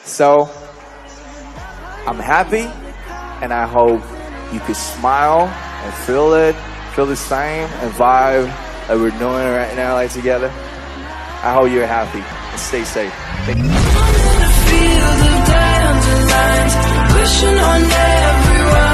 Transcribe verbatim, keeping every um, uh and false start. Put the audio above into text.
So I'm happy, and I hope you could smile and feel it, feel the same and vibe that we're doing right now, like together. I hope you're happy and stay safe. Thank you.